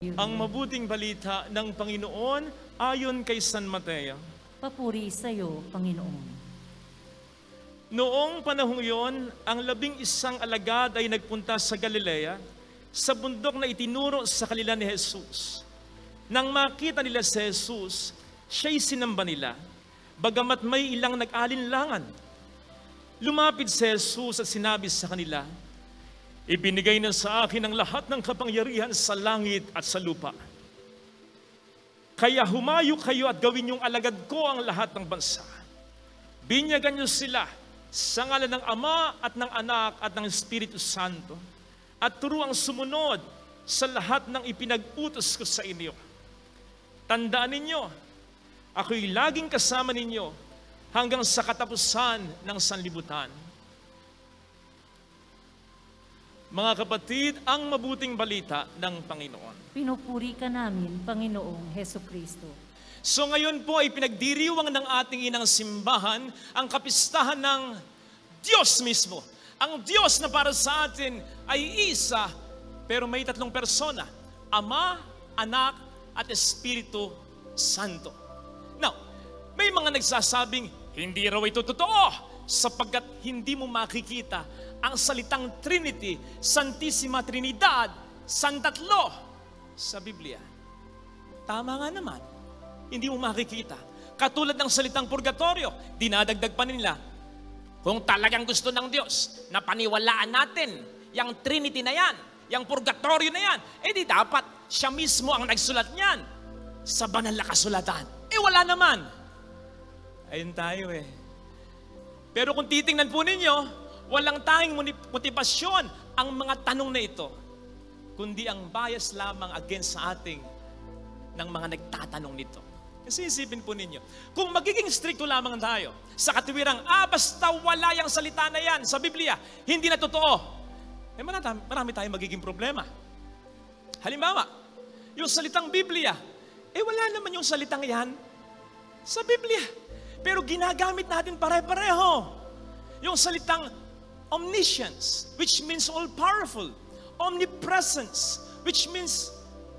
Ang mabuting balita ng Panginoon ayon kay San Mateo. Papuri sa iyo, Panginoon. Noong panahong yon, ang 11 alagad ay nagpunta sa Galilea, sa bundok na itinuro sa kanila ni Jesus. Nang makita nila si Jesus, siya'y sinamba nila, bagamat may ilang nag-alinlangan. Lumapit si Jesus at sinabi sa kanila, ibinigay na sa akin ang lahat ng kapangyarihan sa langit at sa lupa. Kaya humayo kayo at gawin niyong alagad ko ang lahat ng bansa. Binyagan niyo sila sa ngalan ng Ama at ng Anak at ng Espiritu Santo, at turuang sumunod sa lahat ng ipinag-utos ko sa inyo. Tandaan ninyo, ako'y laging kasama ninyo hanggang sa katapusan ng sanlibutan. Mga kapatid, ang mabuting balita ng Panginoon. Pinupuri ka namin, Panginoong Hesukristo. So ngayon po ay pinagdiriwang ng ating inang simbahan ang kapistahan ng Diyos mismo. Ang Diyos na para sa atin ay isa, pero may 3 persona. Ama, Anak, at Espiritu Santo. Now, may mga nagsasabing, hindi raw ito totoo, sapagkat hindi mo makikita ang salitang Trinity, Santissima Trinidad, Santatlo sa Biblia. Tama nga naman. Hindi mo makikita. Katulad ng salitang purgatorio, dinadagdag pa nila, kung talagang gusto ng Diyos na paniwalaan natin yung Trinity na yan, yung purgatorio na yan, di dapat siya mismo ang nagsulat niyan sa banal na kasulatan. Wala naman. Ayun tayo Pero kung titingnan po ninyo, walang tanging motibasyon ang mga tanong na ito, kundi ang bias lamang against sa ating ng mga nagtatanong nito. Kasi isipin po ninyo, kung magiging stricto lamang tayo sa katuwirang, basta wala yung salita na yan sa Biblia, hindi na totoo, marami tayong magiging problema. Halimbawa, yung salitang Biblia, wala naman yung salitang yan sa Biblia. Pero ginagamit natin pare-pareho. Yung salitang omniscience, which means all-powerful. Omnipresence, which means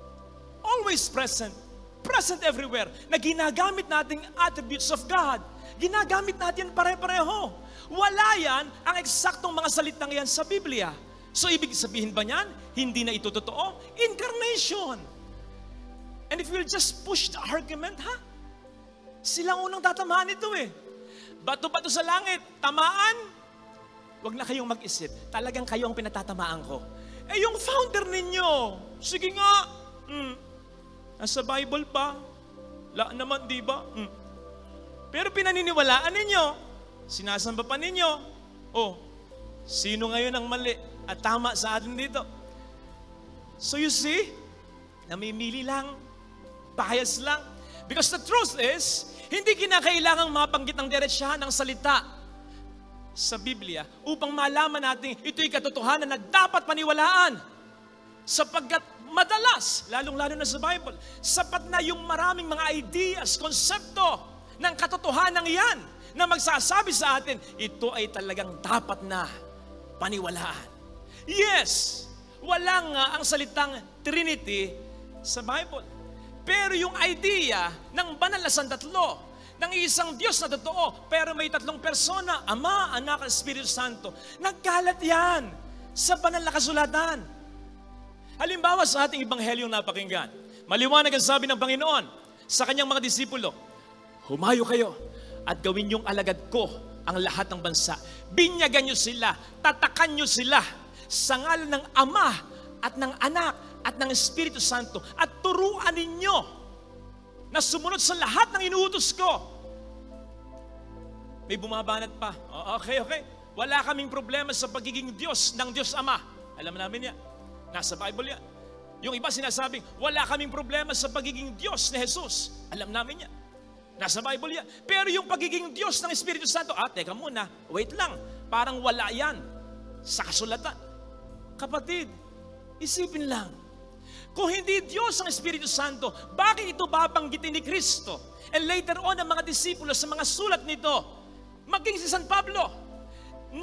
always present. Present everywhere, na ginagamit nating attributes of God. Ginagamit natin pare-pareho. Wala yan ang eksaktong mga salitang yan sa Biblia. So ibig sabihin ba niyan, hindi na ito totoo? Incarnation. And if we'll just push the argument, silang unang tatamaan ito Bato-bato sa langit, tamaan, wag na kayong mag-isip. Talagang kayo ang pinatatamaan ko. Yung founder ninyo, sige nga, nasa Bible pa. La naman, di ba? Pero pinaniniwalaan ninyo, sinasamba pa ninyo. Sino ngayon ang mali at tama sa atin dito? So you see, namimili lang, bias lang. Because the truth is, hindi kinakailangang mabanggit ng diretsyahan ng salita sa Biblia upang malaman natin ito'y katotohanan na dapat paniwalaan. Sapagkat madalas, lalong-lalo na sa Bible, sapat na yung maraming mga ideas, konsepto ng katotohanan yan na magsasabi sa atin, ito ay talagang dapat na paniwalaan. Yes, wala nga ang salitang Trinity sa Bible. Pero yung idea ng banal na santatlo, ng isang Diyos na totoo, pero may 3 persona, Ama, Anak, at Espiritu Santo, nagkalat yan sa banal na kasulatan. Halimbawa sa ating Ebanghelyo napakinggan, maliwanag ang sabi ng Panginoon sa kanyang mga disipulo, humayo kayo at gawin niyong alagad ko ang lahat ng bansa. Binyagan niyo sila, tatakan niyo sila sa ngalan ng Ama at ng Anak at ng Espiritu Santo at turuan ninyo na sumunod sa lahat ng inuutos ko. May bumabanat pa. Okay. Wala kaming problema sa pagiging Diyos ng Diyos Ama. Alam namin yan. Nasa Bible yan. Yung iba sinasabing, wala kaming problema sa pagiging Diyos ni Jesus. Alam namin yan. Nasa Bible yan. Pero yung pagiging Diyos ng Espiritu Santo, teka muna, wait lang. Parang wala yan sa kasulatan. Kapatid, isipin lang. Kung hindi Diyos ang Espiritu Santo, bakit ito babanggitin ni Kristo? And later on, ang mga disipulo sa mga sulat nito, maging si San Pablo,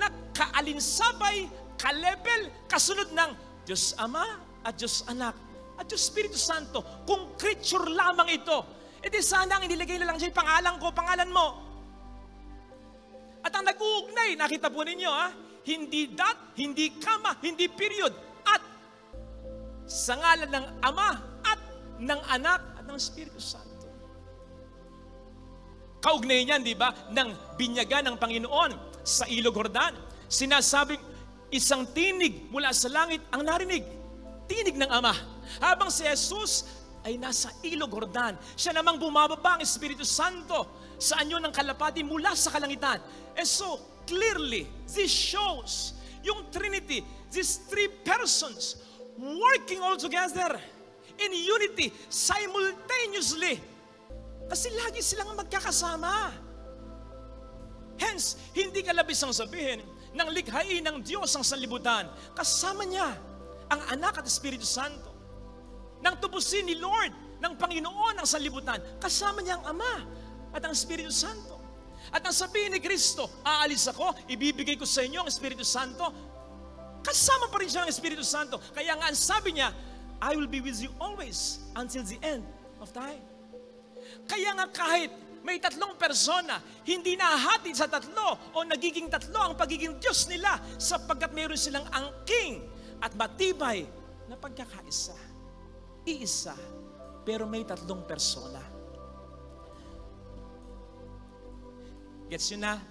nakaalin-sabay, ka-level, kasunod ng Diyos Ama at Diyos Anak. at yung Espiritu Santo. Kung creature lamang ito, edi sana ang inilagay na lang siya pangalan ko, pangalan mo. At ang nag-uugnay, nakita po ninyo hindi dot, hindi comma, hindi period, at sa ngalan ng Ama at ng Anak at ng Espiritu Santo. Kaugnay niyan, di ba, ng binyagan ng Panginoon sa Ilog Jordan. Sinasabing isang tinig mula sa langit ang narinig. Tinig ng Ama. Habang si Jesus ay nasa Ilog Jordan, siya namang bumababa ang Espiritu Santo sa anyo ng kalapati mula sa kalangitan. And so, clearly, this shows yung Trinity, these three persons working all together in unity, simultaneously. Kasi lagi silang magkakasama. Hence, hindi kalabis ang sabihin ng likhain ng Diyos ang sanlibutan. Kasama niya ang Anak at Espiritu Santo. Nang tubusin ni Lord ng Panginoon ang sanlibutan, kasama niya ang Ama at ang Espiritu Santo. At ang sabihin ni Kristo, aalis ako, ibibigay ko sa inyo ang Espiritu Santo. Kasama pa rin siya ang Espiritu Santo. Kaya nga ang sabi niya, I will be with you always until the end of time. Kaya nga kahit may tatlong persona, hindi nahati sa tatlo o nagiging tatlo ang pagiging Diyos nila sapagkat mayroon silang angking at matibay na pagkakaisa. Iisa, pero may tatlong persona. Gets yun na?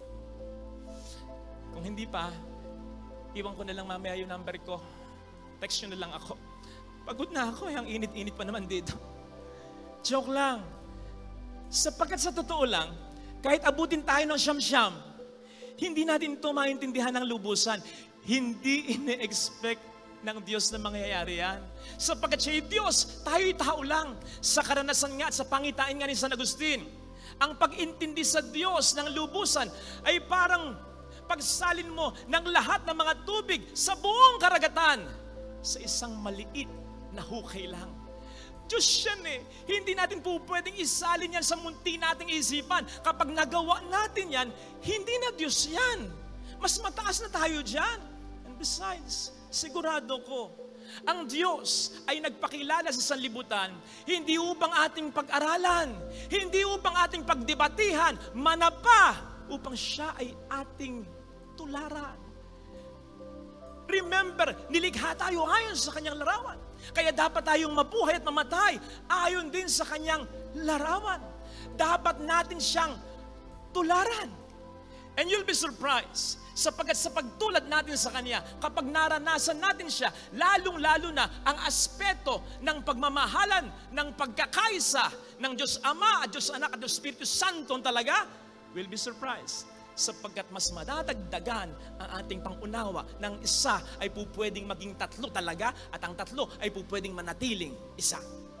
Kung hindi pa, iwan ko na lang mamaya yung number ko. Text nyo na lang ako. Pagod na ako, ang init-init pa naman dito. Joke lang. Sapagkat sa totoo lang, kahit abutin tayo ng siyam-siyam, hindi natin ito maintindihan ng lubusan. Hindi ine-expect ng Diyos na mangyayari yan. Sapagkat siya'y Diyos, tayo'y tao lang. Sa karanasan nga at sa pangitain nga ni San Agustin, ang pag-intindi sa Diyos ng lubusan ay parang pagsalin mo ng lahat ng mga tubig sa buong karagatan sa isang maliit na hukay lang. Diyos yan Hindi natin po pwedeng isalin yan sa munti nating isipan. Kapag nagawa natin yan, hindi na Diyos yan. Mas mataas na tayo dyan. And besides, sigurado ko, ang Diyos ay nagpakilala sa sanlibutan, hindi upang ating pag-aralan, hindi upang ating pagdebatihan, manapa upang siya ay ating tularan. Remember, nilikha tayo ayon sa kanyang larawan. Kaya dapat tayong mabuhay at mamatay ayon din sa kanyang larawan. Dapat natin siyang tularan. And you'll be surprised, sapagkat sa pagtulad natin sa Kanya, kapag naranasan natin siya, lalong-lalo na ang aspeto ng pagmamahalan, ng pagkakaisa ng Diyos Ama at Diyos Anak at Diyos Espiritu Santo talaga, will be surprised. Sapagkat mas madadagdagan ang ating pangunawa ng isa ay pupwedeng maging tatlo talaga at ang tatlo ay pupwedeng manatiling isa.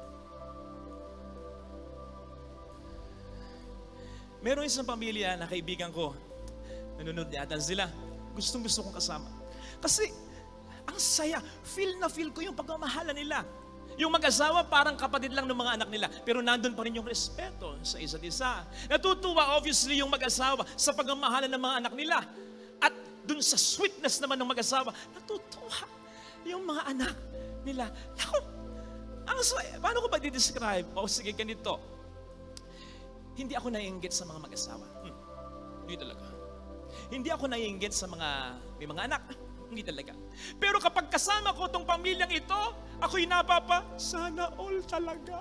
Meron isang pamilya na kaibigan ko, nanonood yata sila, gustong-gusto kong kasama. Kasi ang saya, feel na feel ko yung pagmamahalan nila. Yung mag-asawa parang kapatid lang ng mga anak nila, pero nandun pa rin yung respeto sa isa't isa. Natutuwa obviously yung mag-asawa sa pagmamahalan ng mga anak nila. At dun sa sweetness naman ng mag-asawa, natutuwa yung mga anak nila. Naku, ang saya. Paano ko ba di-describe? O sige, ganito. Hindi ako naiinggit sa mga mag-asawa. Hindi talaga. Hindi ako naiinggit sa may mga anak. Hindi talaga. Pero kapag kasama ko tong pamilyang ito, ako'y napapa, sana all talaga.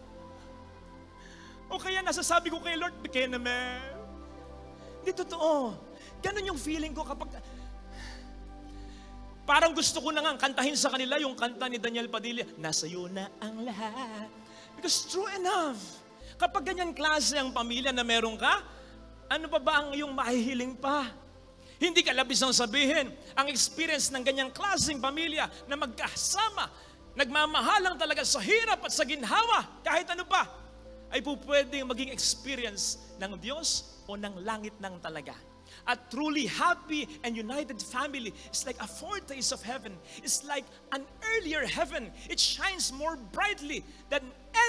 O kaya nasasabi ko kay Lord, bigyan naman. Hindi totoo. Ganun yung feeling ko kapag, parang gusto ko na nga kantahin sa kanila yung kanta ni Daniel Padilla, nasa iyo na ang lahat. Because true enough, kapag ganyan klase ang pamilya na meron ka, ano pa ba ang iyong mahihiling pa? Hindi ka labis ang sabihin, ang experience ng ganyang klaseng pamilya na magkasama, nagmamahalang talaga sa hirap at sa ginhawa, kahit ano pa, ay po pwedeng maging experience ng Diyos o ng langit ng talaga. A truly happy and united family is like a foretaste of heaven. It's like an earlier heaven. It shines more brightly than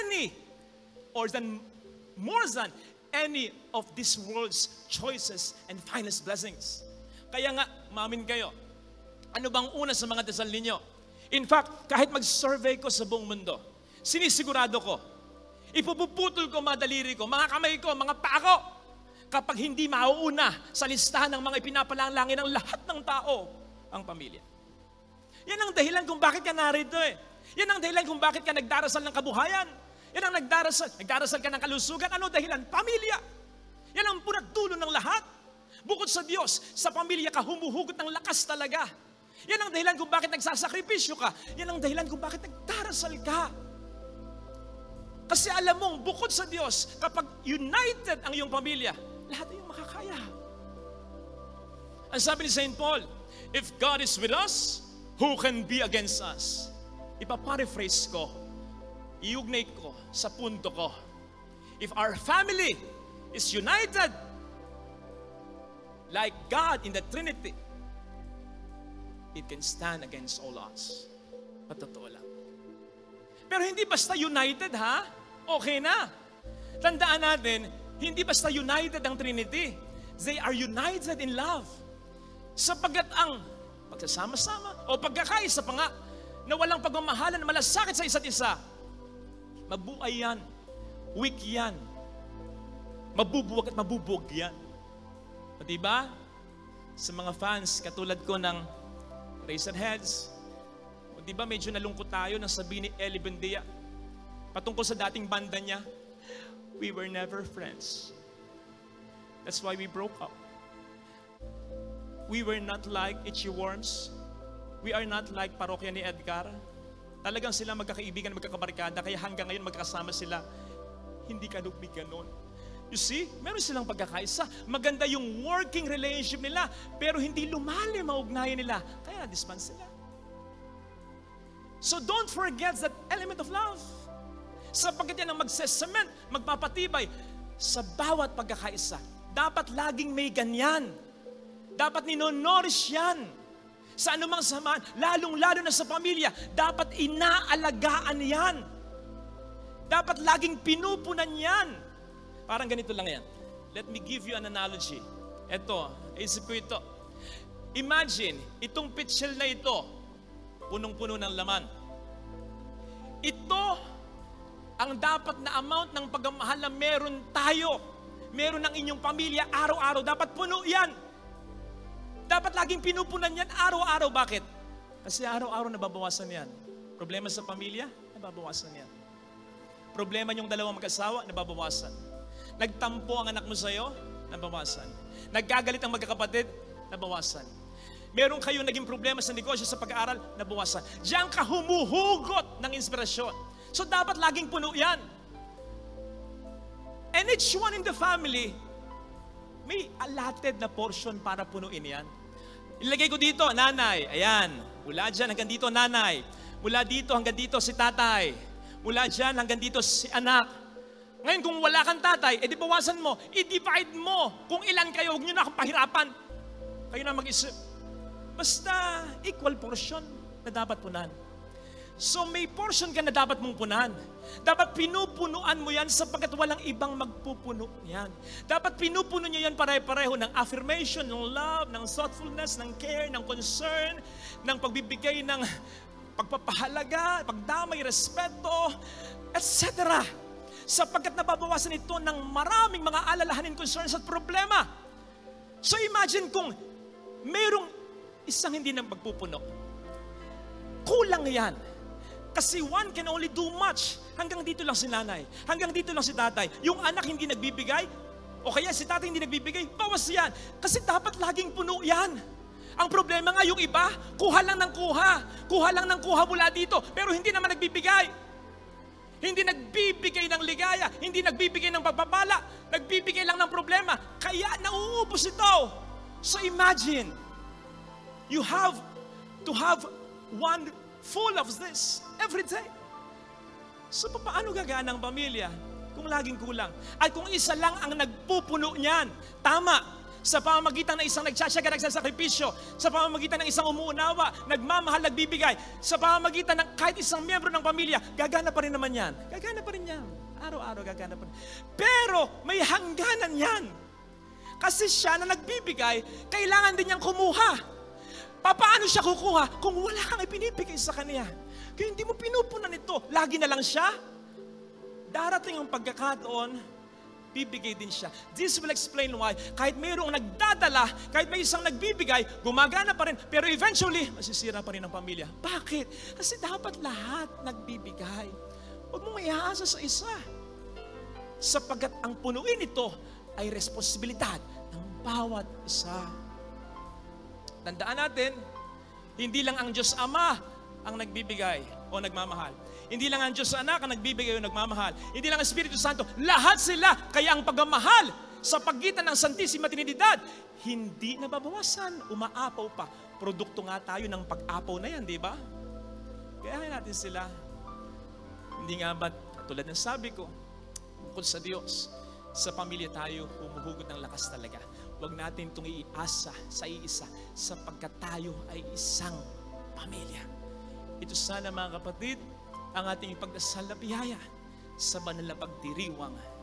more than any of this world's choices and finest blessings. Kaya nga, maamin kayo, ano bang una sa mga dasal ninyo? In fact, kahit mag-survey ko sa buong mundo, sinisigurado ko, ipupuputol ko mga daliri ko, mga kamay ko, mga paa ko, kapag hindi mauuna sa listahan ng mga ipinapalangin ng lahat ng tao, ang pamilya. Yan ang dahilan kung bakit ka narito eh. Yan ang dahilan kung bakit ka nagdarasal ng kabuhayan. Yan ang nagdarasal ka ng kalusugan. Ano dahilan? Pamilya. Yan ang punot dulo ng lahat. Bukod sa Diyos, sa pamilya ka humuhugot ng lakas talaga. Yan ang dahilan kung bakit nagsasakripisyo ka. Yan ang dahilan kung bakit nagdarasal ka. Kasi alam mong bukod sa Diyos, kapag united ang iyong pamilya, lahat ay makakaya. Ang sabi ni St. Paul, if God is with us, who can be against us? Ipaparaphrase ko, iugnay ko sa punto ko. If our family is united, like God in the Trinity, it can stand against all odds. Patotoo lang. Pero hindi basta united ha, okay na. Tandaan natin, hindi basta united ang Trinity. They are united in love. Sapagkat ang pagsasama-sama o pagkakaisa pa nga na walang pagmamahalan, malasakit sa isa't isa, mabuhay yan, weak yan, mabubuwag at mabubog yan. O diba? Sa mga fans, katulad ko ng Razorheads, o diba medyo nalungkot tayo nang sabihin ni Ellie Buendia patungkol sa dating banda niya, we were never friends. That's why we broke up. We were not like Itchy Worms. We are not like parokya ni Edgar. Talagang sila magkakaibigan, magkakabarkada, kaya hanggang ngayon magkasama sila. Hindi kanugmig ganon. You see, meron silang pagkakaisa. Maganda yung working relationship nila, pero hindi lumalim ang ugnayan nila. Kaya na-disband sila. So don't forget that element of love. Sapagkat yan ang magsesement, magpapatibay sa bawat pagkakaisa. Dapat laging may ganyan. Dapat ninonorish yan. Sa anumang samahan, lalong-lalo na sa pamilya, dapat inaalagaan yan. Dapat laging pinupunan yan. Parang ganito lang yan. Let me give you an analogy. Ito, isip ko ito. Imagine, itong pitchel na ito, punong-puno ng laman. Ito ang dapat na amount ng pagmamahal na meron tayo. Meron ng inyong pamilya, araw-araw. Dapat puno yan. Dapat laging pinupunan yan, araw-araw. Bakit? Kasi araw-araw nababawasan yan. Problema sa pamilya, nababawasan yan. Problema yung dalawang mag-asawa, nababawasan. Nagtampo ang anak mo sa'yo, nabawasan. Nagkagalit ang magkakapatid, nabawasan. Meron kayo naging problema sa negosyo, sa pag-aaral, nabawasan. Diyan ka humuhugot ng inspirasyon. So dapat laging puno yan. And each one in the family, may allotted na portion para punuin yan. Ilagay ko dito, nanay. Ayan. Mula dyan hanggang dito, nanay. Mula dito hanggang dito, si tatay. Mula dyan hanggang dito, si anak. Ngayon, kung wala kang tatay, edi bawasan mo, i-divide mo. Kung ilan kayo, huwag nyo na akong pahirapan. Kayo na mag-isip. Basta equal portion na dapat punan. So may portion ka na dapat mong punan. Dapat pinupunuan mo yan sapagkat walang ibang magpupuno yan. Dapat pinupuno nyo yan pare-pareho ng affirmation, ng love, ng thoughtfulness, ng care, ng concern, ng pagbibigay ng pagpapahalaga, pagdamay, respeto, etc. Sapagkat nababawasan ito ng maraming mga alalahanin, concerns at problema. So imagine kung mayroong isang hindi na magpupuno. Kulang yan. Kasi one can only do much. Hanggang dito lang si nanay. Hanggang dito lang si tatay. Yung anak hindi nagbibigay, o kaya si tatay hindi nagbibigay, bawas yan. Kasi dapat laging puno yan. Ang problema nga yung iba, kuha lang ng kuha. Kuha lang ng kuha mula dito, pero hindi naman nagbibigay. Hindi nagbibigay ng ligaya, hindi nagbibigay ng pagpapala, nagbibigay lang ng problema. Kaya nauubos ito. So imagine, you have to have one full of this every day. So paano gagana ang pamilya kung laging kulang? At kung isa lang ang nagpupuno niyan, tama, sa pamamagitan ng isang nagtsatsaga, nagsasakripisyo, sa pamamagitan ng isang umuunawa, nagmamahal, nagbibigay, sa pamamagitan ng kahit isang miyembro ng pamilya, gagana pa rin naman yan. Gagana pa rin yan. Araw-araw gagana pa rin. Pero may hangganan yan. Kasi siya na nagbibigay, kailangan din niyang kumuha. Paano siya kukuha kung wala kang ipinibigay sa kanya? Kaya hindi mo pinupunan ito. Lagi na lang siya. Darating ang pagkakataon, bibigay din siya. This will explain why. Kahit mayroong nagdadala, kahit may isang nagbibigay, gumagana pa rin. Pero eventually, masisira pa rin ang pamilya. Bakit? Kasi dapat lahat nagbibigay. Huwag mong iaasa sa isa. Sapagkat ang punuin ito ay responsibilidad ng bawat isa. Tandaan natin, hindi lang ang Diyos Ama ang nagbibigay o nagmamahal. Hindi lang ang Diyos Anak ang nagbibigay o nagmamahal. Hindi lang ang Espiritu Santo. Lahat sila. Kaya ang pagmamahal sa pagitan ng Santissima Trinidad, hindi nababawasan, umaapaw pa. Produkto nga tayo ng pag-apaw na yan, di ba? Kaya natin sila. Hindi nga ba, tulad ng sabi ko, bukod sa Diyos, sa pamilya tayo humuhugot ng lakas talaga. Huwag natin itong iasa sa iisa sapagkat tayo ay isang pamilya. Ito sana mga kapatid, ang ating ipagdasal na biyaya sa banal na pagdiriwang